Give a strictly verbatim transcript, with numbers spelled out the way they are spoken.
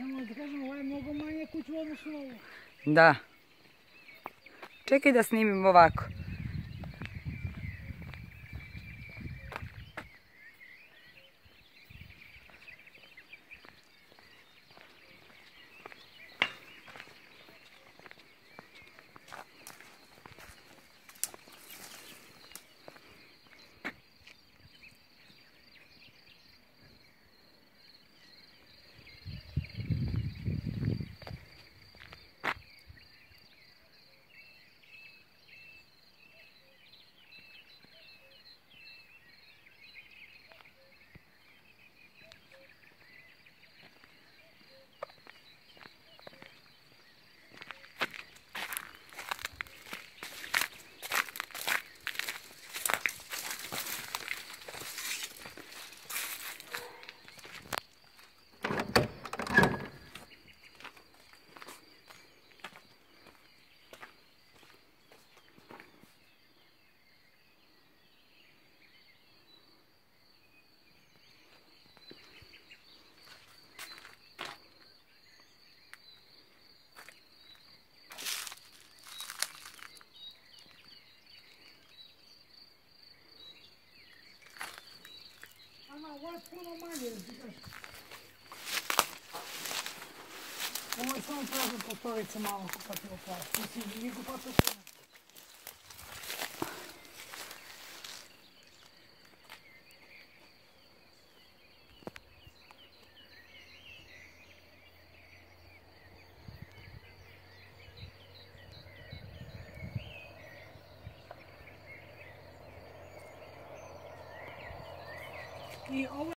samo da kažem, ovo je mnogo manje kuća u odnosu na ovo. Da. Čekaj da snimim ovako. Ovo je puno manje, ovo je samo prazna prostorica malo kupatilo plast. Mislim, nije kupatilo plast. I ovo